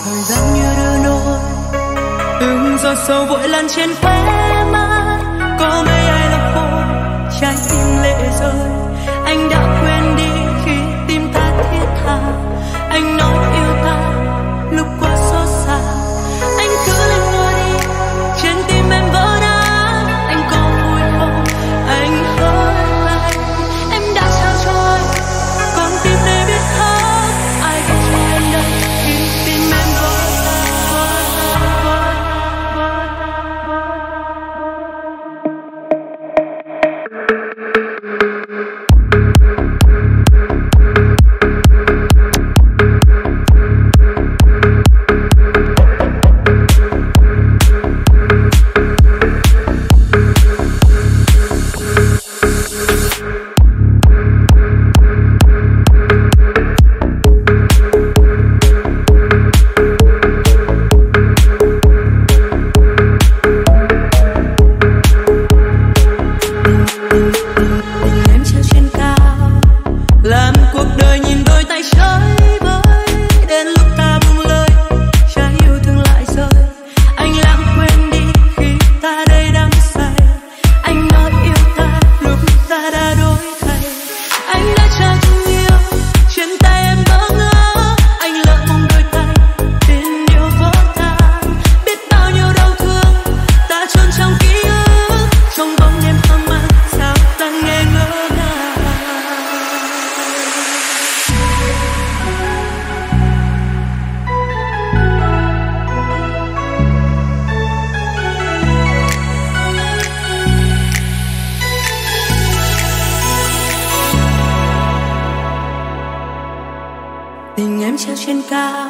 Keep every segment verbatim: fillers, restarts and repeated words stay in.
thời gian như đưa nôi, từng giọt sầu vội lan trên khóe mắt. Có mấy ai làm khô trái tim lệ rơi, anh đã quên đi khi tim ta thiết tha. Anh nói yêu ta lúc quá xót xa, anh cứ lên ngồi đi, trên tim em vỡ nát. Anh có vui không? Anh hỡi anh, em đã trao cho anh con tim này biết khóc. Ai có cho em đây khi tim em vỡ tình em treo trên cao.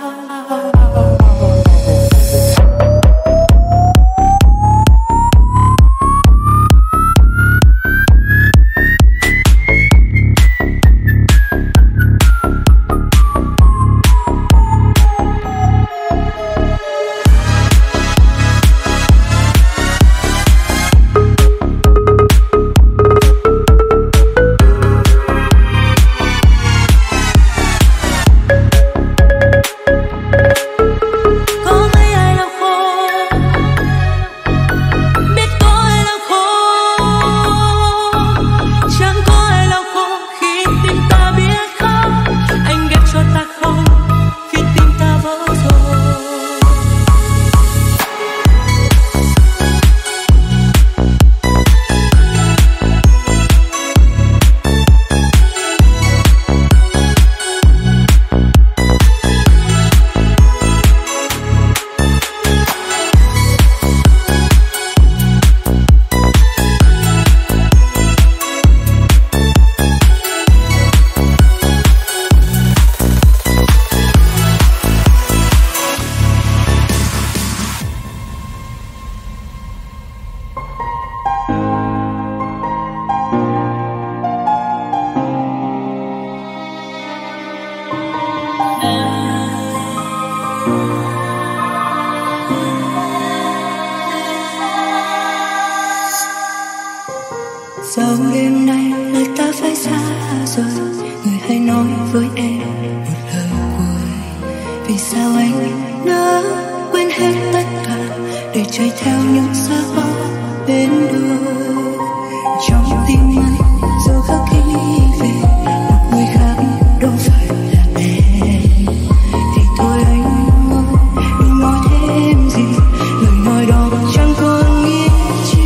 Sau đêm nay lời ta phải xa rồi, người hãy nói với em một lời cuối. Vì sao anh đã quên hết tất cả để chạy theo những giấc mơ bên đường. Trong tim anh giờ khắc ghi về một người khác đâu phải là em. Thì thôi anh ơi, đừng nói thêm gì, lời nói đó chẳng còn nghĩa chi.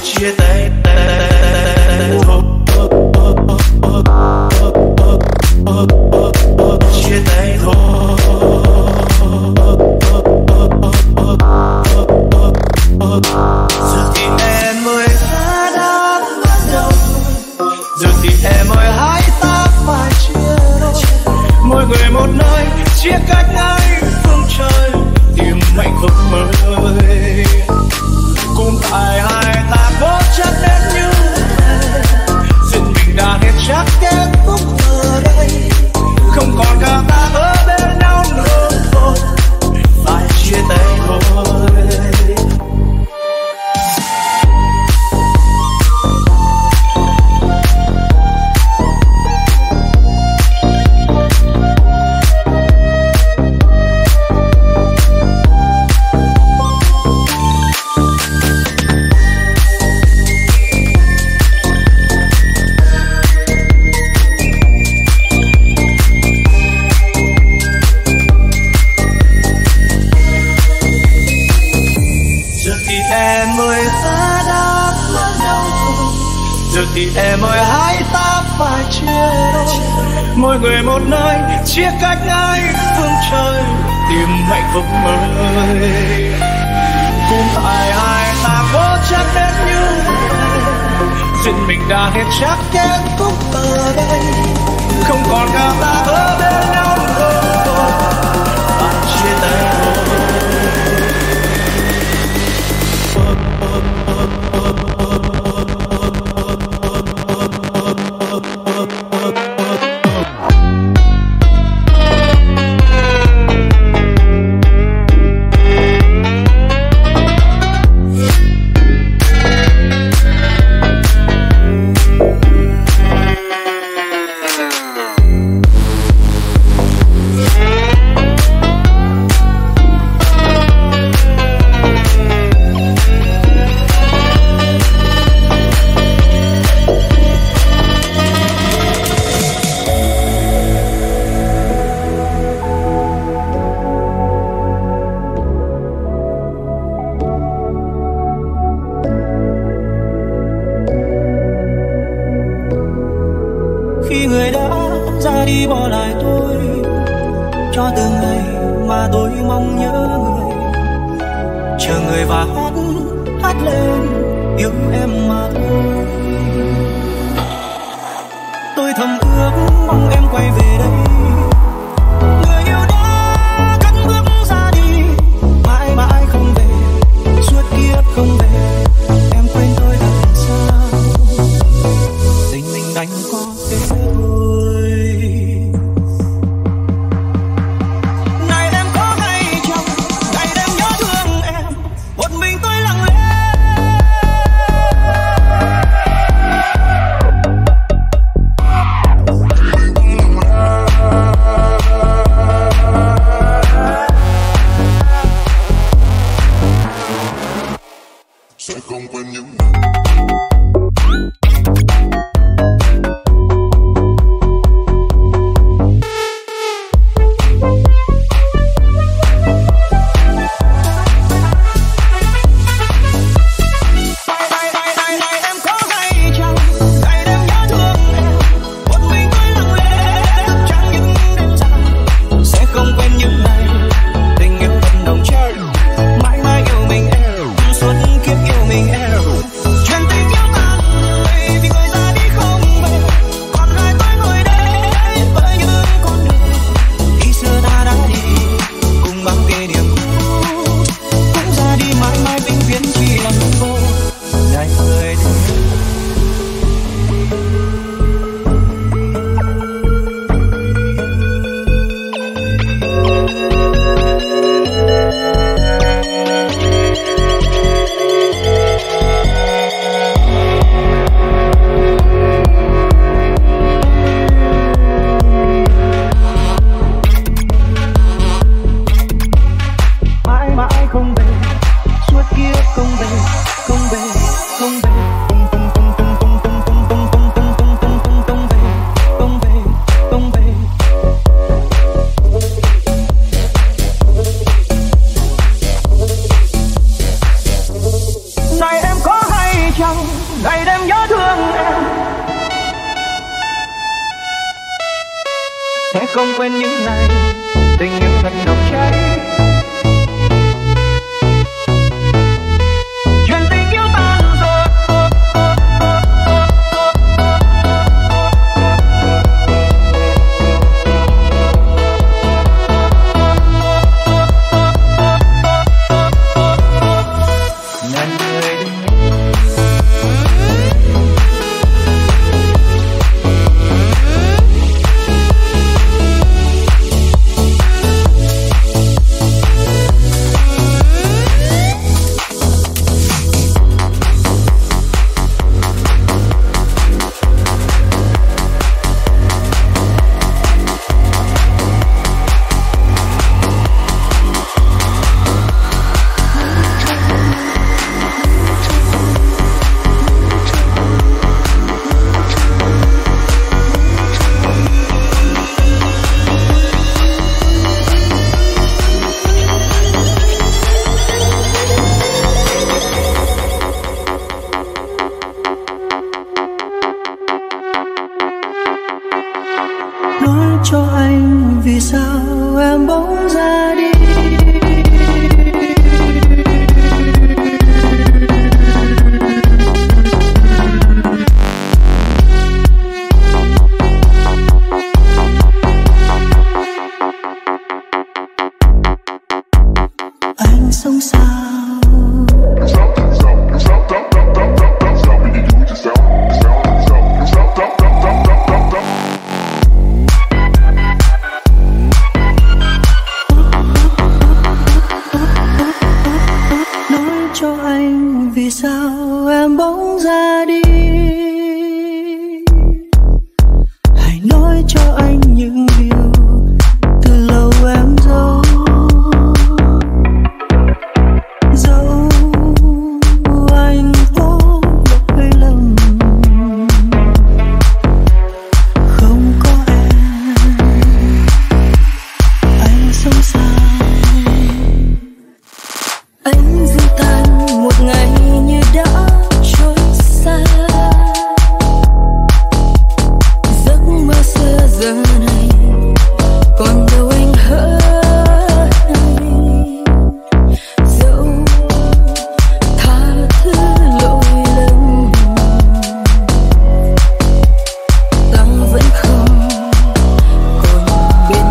chia tay thôi, chia tay thôi. Giờ thì em ơi ta đã bắt đầu, giờ thì em ơi hãy ta phải chia đôi, mỗi người một nơi chia cách ngay phương trời tìm hạnh phúc mới. Cũng tại hai ta cố chấp đến như thế, duyên mình đã hết chắc kết thúc ở đây, không còn cả ta ở bên nhau nữa thôi, phải chia tay thôi. Giờ thì em ơi hãy ta phải chia đôi, mỗi người một nơi chia cách ngay phương trời tìm hạnh phúc mới. Cũng tại hai ta cố chấp đến như vậy, duyên mình đã hết chắc kết thúc ở đây, không còn cả ta ở bên nhau nữa, phải chia tay thôi. Khi người đã ra đi bỏ lại tôi, cho từng ngày mà tôi mong nhớ người, chờ người và hát hát lên yêu em mà thôi. Tôi thầm ước mong em quay về đây, người yêu đã cất bước ra đi, mãi mãi không về, suốt kiếp không về, em quên tôi làm sao, tình mình đành có thế thôi. Này em có hay chăng, ngày đêm nhớ thương em, một mình tôi lặng lẽ. không quên những ngày tình yêu thật nồng cháy. Chuyện tình yêu tan rồi, ngàn người đi. Nói cho anh vì sao em bỗng ra đi. Anh sống sao? Cho anh vì sao em bỗng ra đi. Hãy nói cho anh những điều từ lâu em giấu. Giấu anh có lỗi lầm. Không có em anh sống sao? Anh dừng tay một ngày như đã trôi xa. Giấc mơ xưa giờ này còn đâu anh hỡi. Dẫu tha thứ lỗi lầm, ta vẫn không còn bên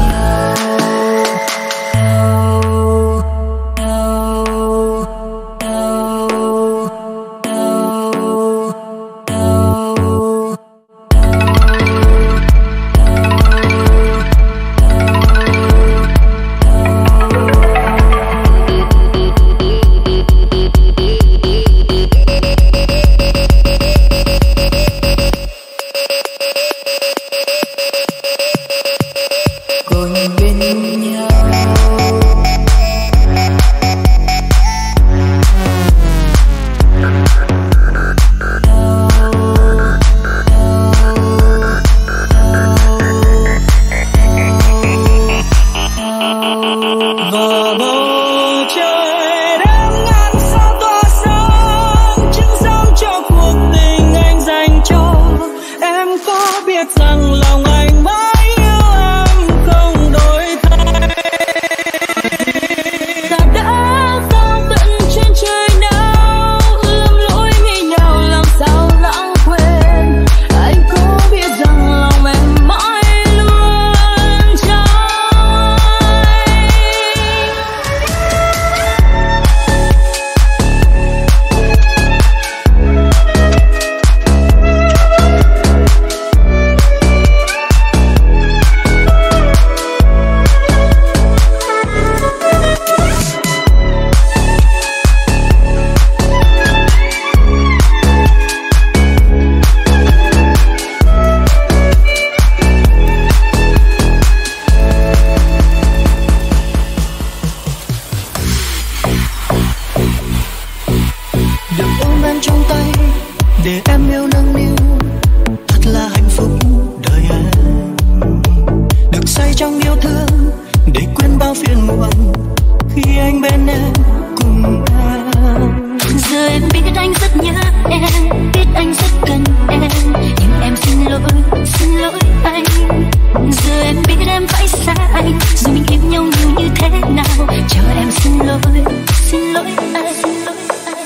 và bầu trời đêm ngàn sao tỏa sáng chứng giám cho cuộc tình anh dành cho em. Có biết rằng lòng anh mãi yêu em không đổi thay. Ta đã giao tận trên trời nào lầm lỗi nghĩ nhau làm sao lãng quên. Anh có biết rằng lòng em mãi luôn cháy. Được ôm em trong tay để em yêu nâng niu, thật là hạnh phúc đời em. Được say trong yêu thương để quên bao phiền muộn khi anh bên em cùng em. Giờ em biết anh rất nhớ em, biết anh rất cần em, nhưng em xin lỗi, xin lỗi anh. Giờ em biết em phải xa anh, dù mình yêu nhau nhiều như thế nào. Cho em xin lỗi, xin lỗi anh, xin lỗi anh.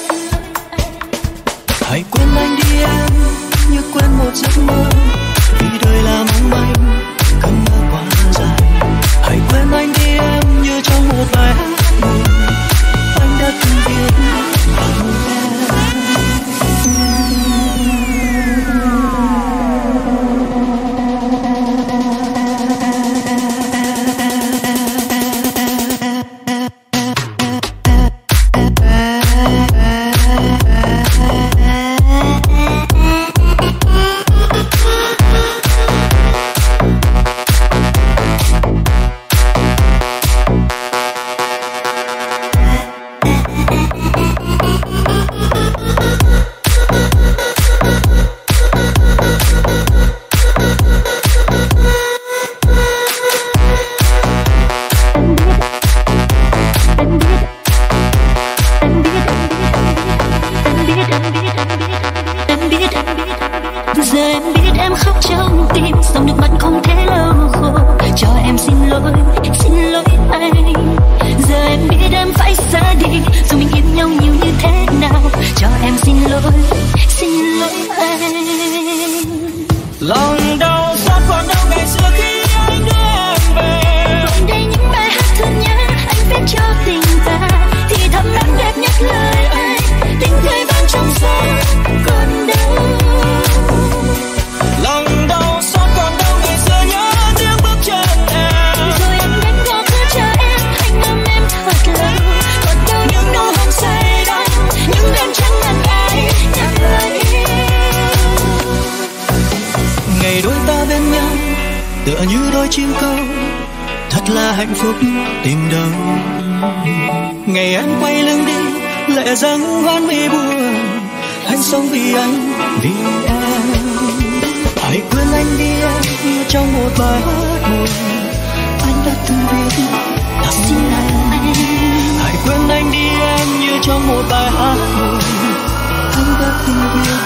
Hãy quên anh đi em, như quên một giấc mơ. Vì đời là mong manh, cơn mơ quá dài. Hãy quên anh đi em, như trong một bài hát buồn anh đã từng viết bằng em. Tình đầu ngày em quay lưng đi, lệ dâng hoan mi buồn. Anh sống vì anh, vì em. Hãy quên anh đi em, như trong một bài hát buồn anh đã từng viết. Thật xin lỗi anh. Hãy quên anh đi em, như trong một bài hát buồn anh đã từng viết.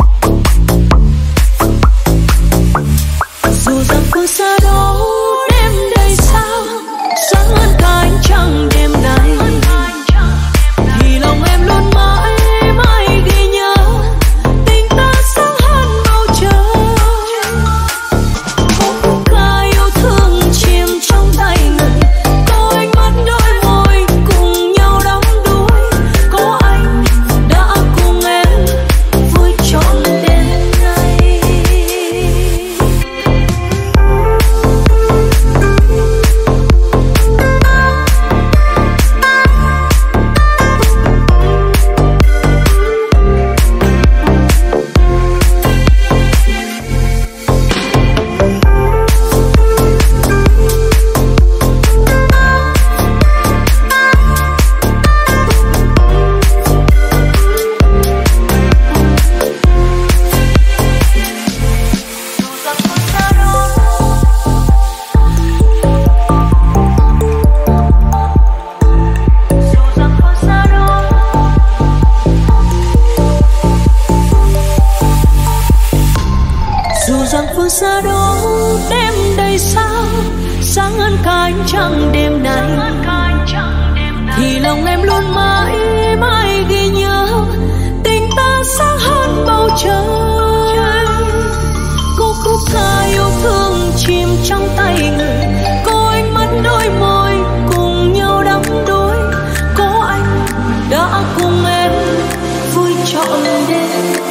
Dù rằng phương xa đó đêm dù rằng phương xa đó đêm đầy sao sáng hơn cả ánh trăng đêm nay, thì lòng em luôn mãi mãi ghi nhớ tình ta sáng hơn bầu trời. Cô khúc ca yêu thương chìm trong tay người, có ánh mắt đôi môi cùng nhau đắm đuối, có anh đã cùng em vui trọn đêm.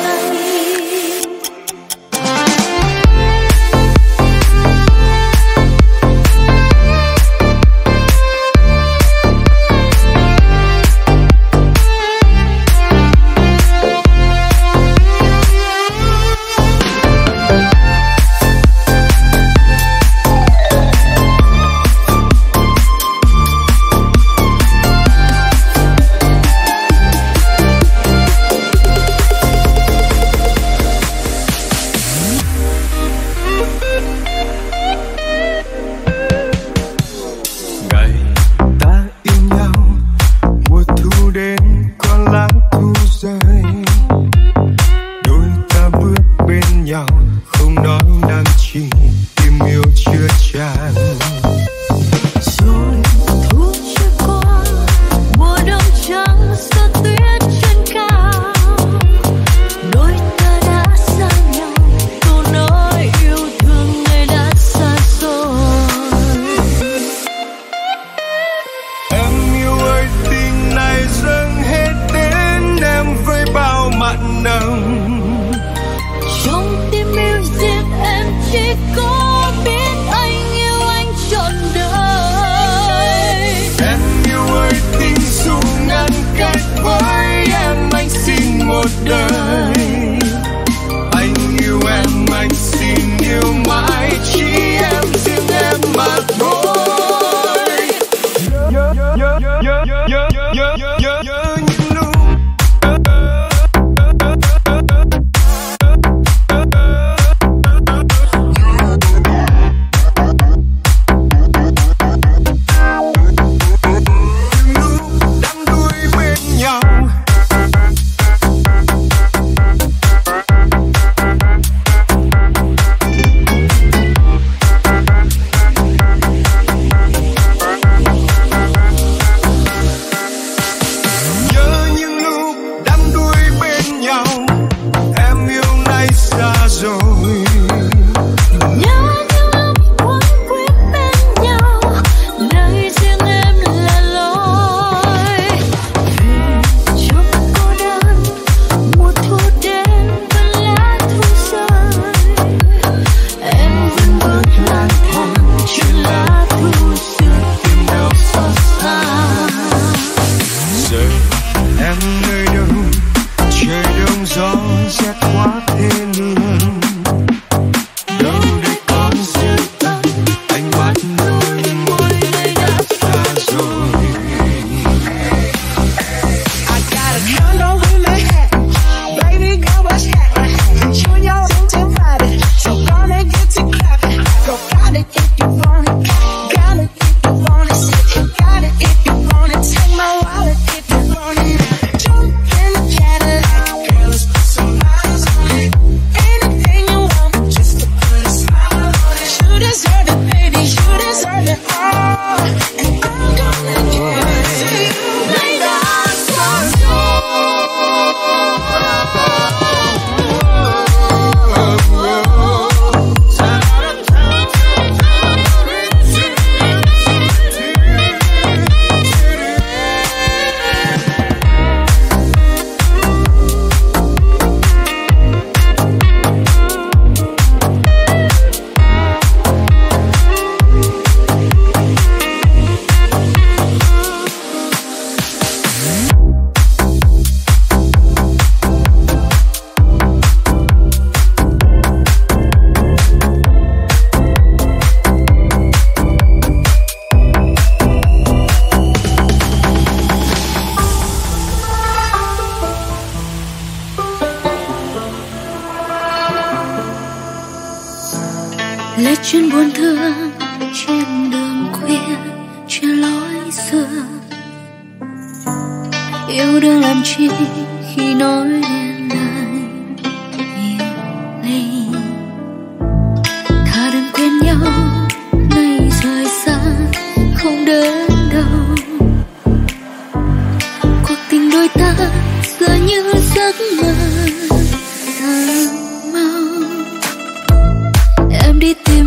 lẽ chuyện buồn thương trên đường khuya, chuyện lối xưa. Yêu đương làm chi khi nói lên lời yêu ly.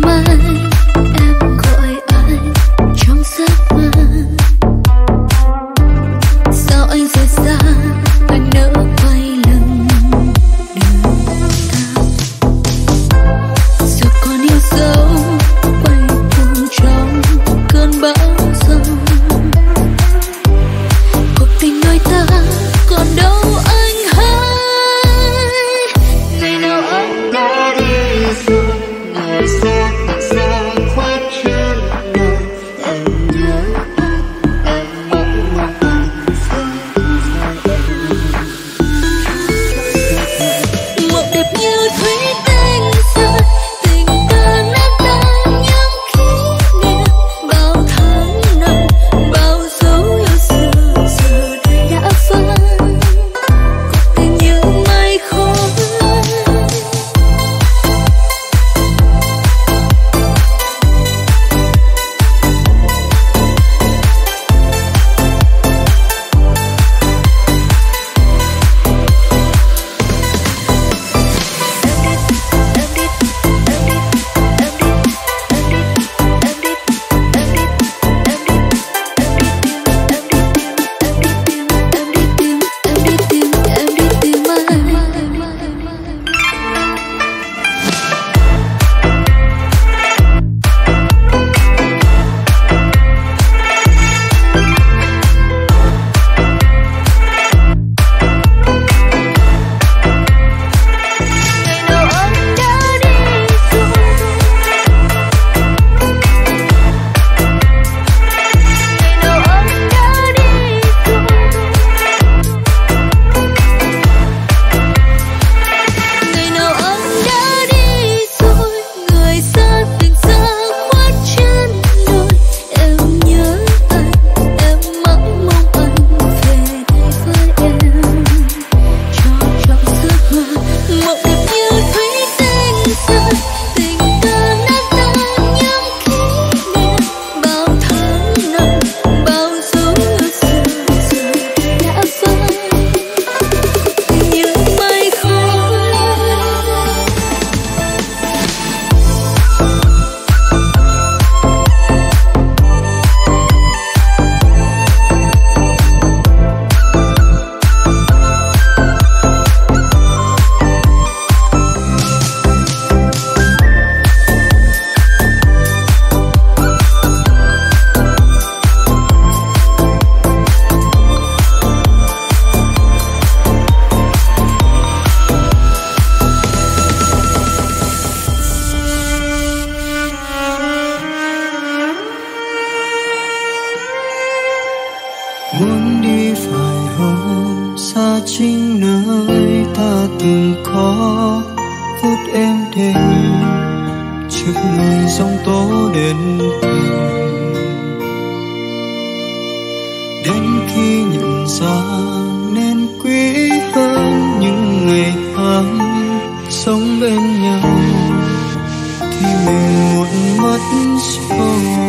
muốn đi phải hôm xa chính nơi ta từng có phút êm đềm trước ngày giông tố đến tìm, đến khi nhận ra nên quý hơn những ngày tháng sống bên nhau thì mình muộn mất rồi.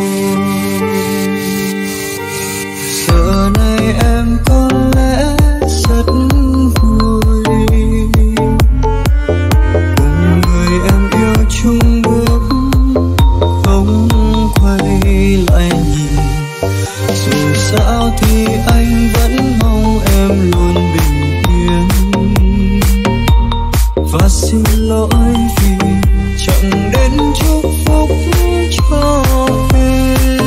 Giờ này em có lẽ rất vui cùng người em yêu chung bước không quay lại nhìn, dù sao thì anh vẫn mong em luôn bình yên và xin lỗi vì chẳng đến chúc phúc cho em,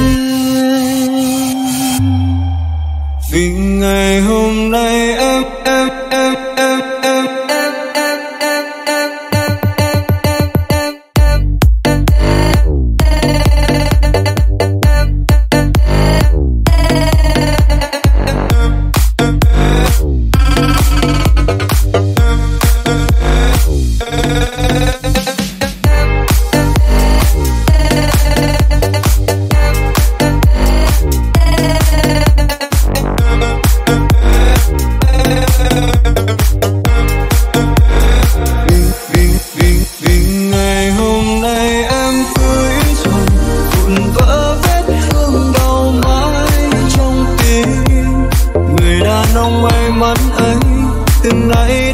vì ngày hôm nay em em em em em em em em em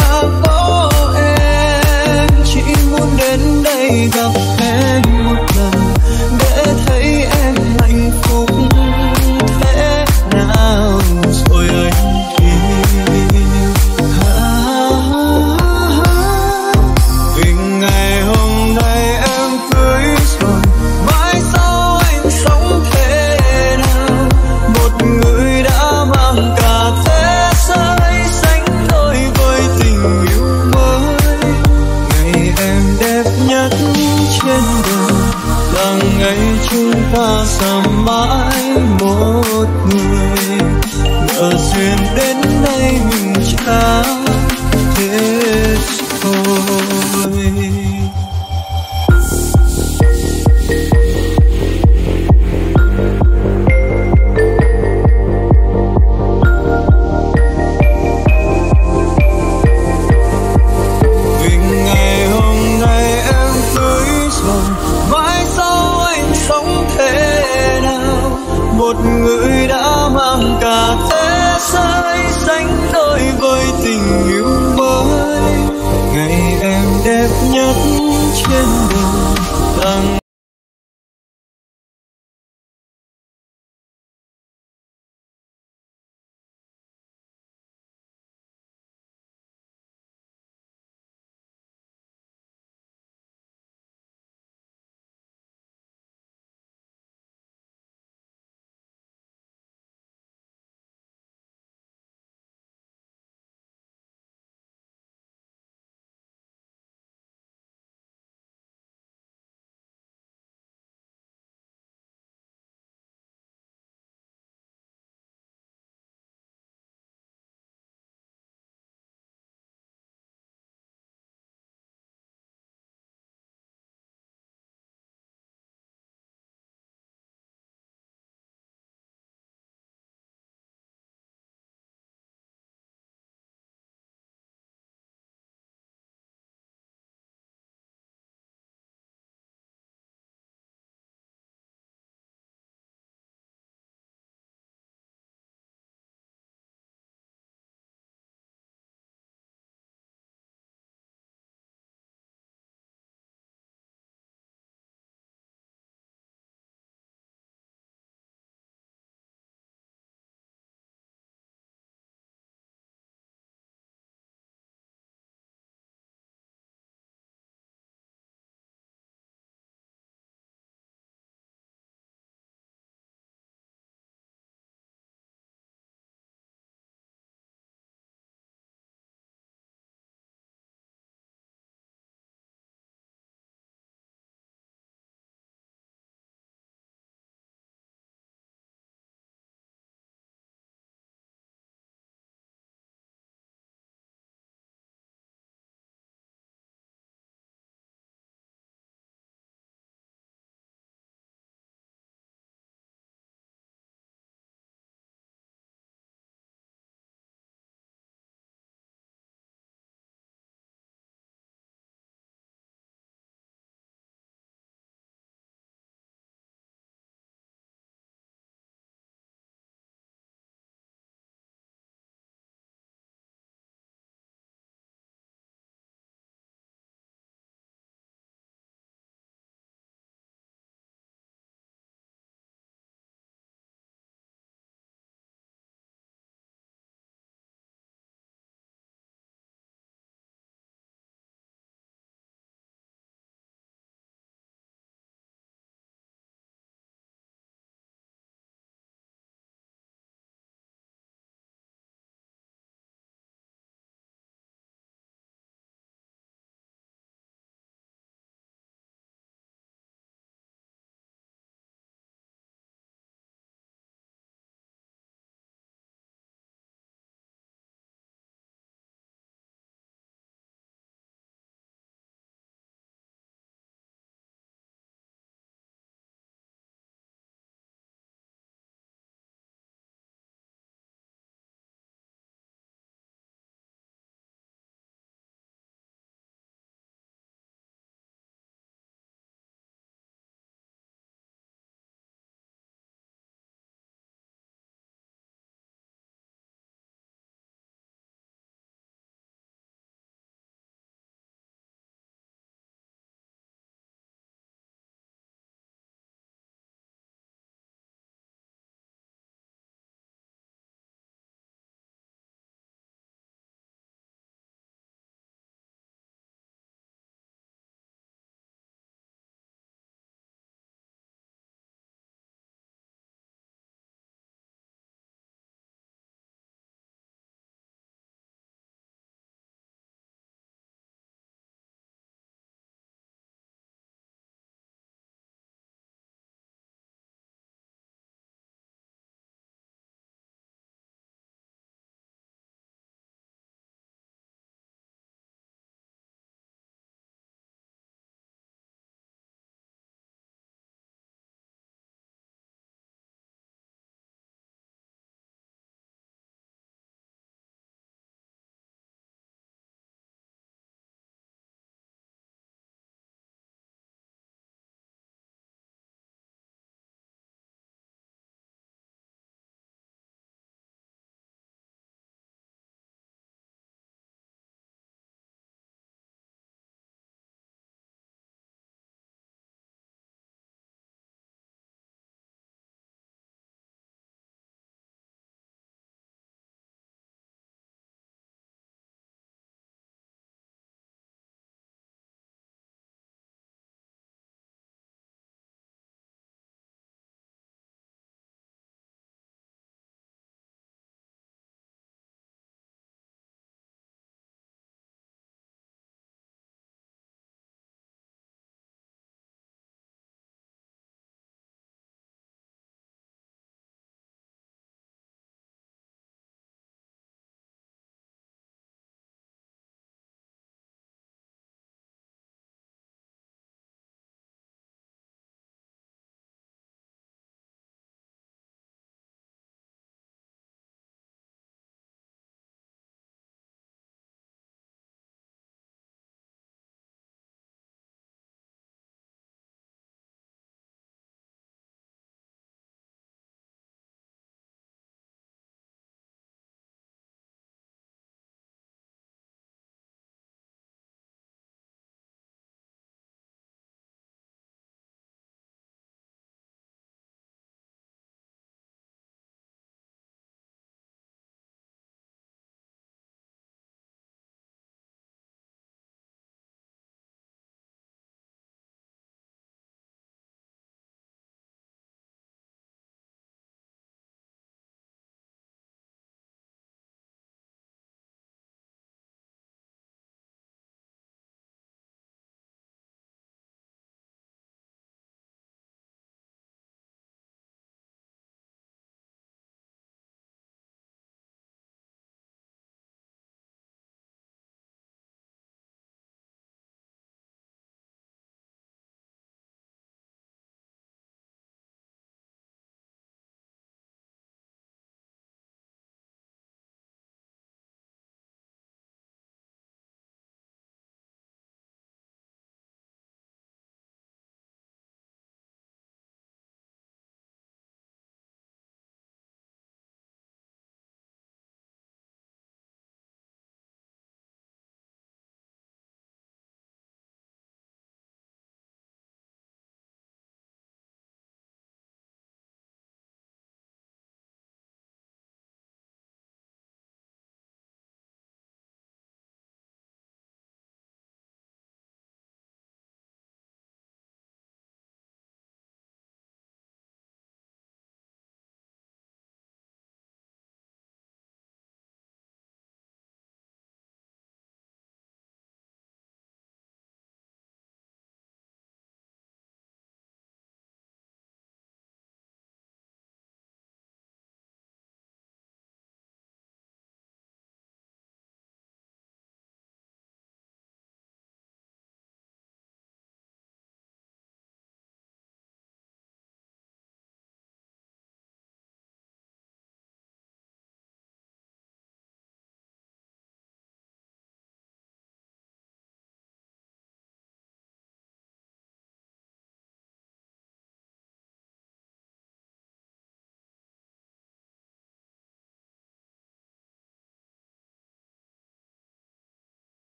gặp em một lần. nhất trên đời. Rằng ngày chúng ta xa mãi một người, nợ duyên đến nay mình trả thế thôi. Một người đã mang cả thế giới sánh đôi với tình yêu mới. Ngày em đẹp nhất trên đời, rằng